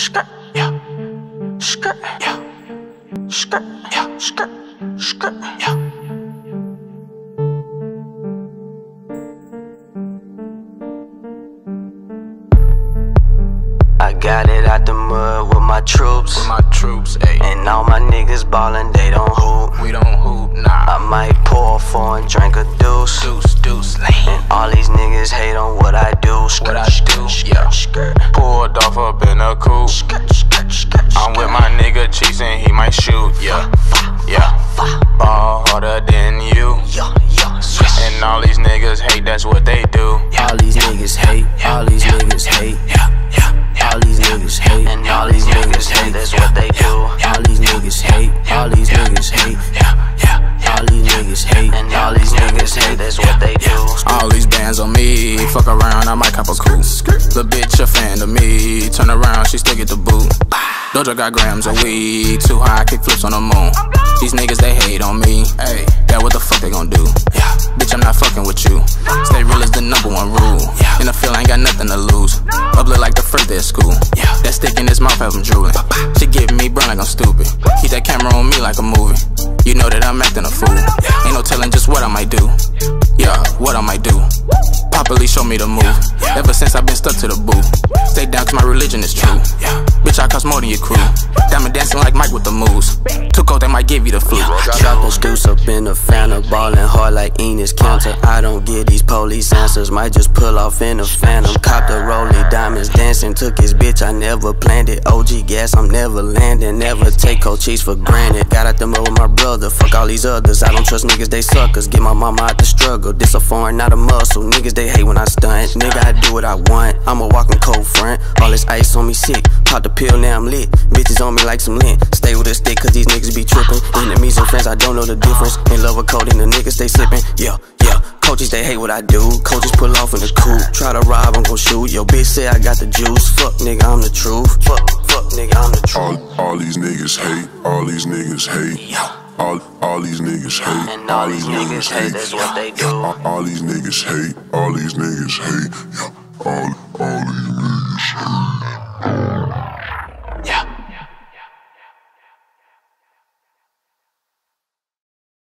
Skirt, yeah. Skirt, yeah. Skirt, yeah. Skirt, skirt, yeah. I got it out the mud with my troops. Ayy. And all my niggas ballin', they don't hoop. We don't hoop, nah. I might pour four and drink a deuce. Deuce, lane. And all these niggas hate on what I do. What I do, yeah. Pulled off up in a coupe. I'm with my nigga Cheeks and he might shoot, yeah. Ball harder than you. And all these niggas hate, that's what they do. All these niggas hate, all these niggas hate. All these niggas hate, and all these niggas hate, that's what they do. All these niggas hate, all these niggas hate. All these niggas hate, and all these niggas hate, that's what they do. All these bands on me, fuck around, I might cop a coupe. The bitch a fan of me, turn around, she still get the boot. Doja got grams of weed, too high, kick flips on the moon. These niggas, they hate on me, ayy, yeah, what the fuck they gon' do? Bitch, I'm not fucking with you. Stay real is the #1 rule. In the field, I ain't got nothing to lose. Up look like the first day of school. That stick in his mouth have him drooling. She giving me brown like I'm stupid. Keep that camera on me like a movie. You know that I'm acting a fool. Ain't no telling just what I might do. Yeah, what I might do. Properly show me the move. Ever since I've been stuck to the booth. Stay down cause my religion is true. Bitch, I cost more than your crew. Diamond dancing like Mike with the moves. Too cold, they might give you the flu. Drop the deuce up in the Phantom, ballin' hard like Enos Counter. I don't get these police answers, might just pull off in the Phantom. Cop the rollie, diamonds dancing, took his bitch, I never planned it. OG gas, I'm never landing, never take cold cheese for granted. Got out the mud with my brother, fuck all these others. I don't trust niggas, they suckers. Get my mama out the struggle, this a foreign, not a muscle. Niggas, they hate when I stunt. Nigga, I do what I want, I'm a walking cold front. All this ice on me sick, pop the pill, now I'm lit. Bitches on me like some lint, stay with a stick cause these niggas be trippin'. Enemies and friends, I don't know the difference. In love with codeine, the niggas stay sippin'. Yeah. Coaches, they hate what I do. Coaches pull off in the coupe. Try to rob, I'm gon' shoot. Yo, bitch say I got the juice. Fuck, nigga, I'm the truth. Fuck, nigga, I'm the truth. All these niggas hate. All these niggas hate. All these niggas hate. And all these niggas hate, that's what they do. All these niggas hate. All these niggas hate.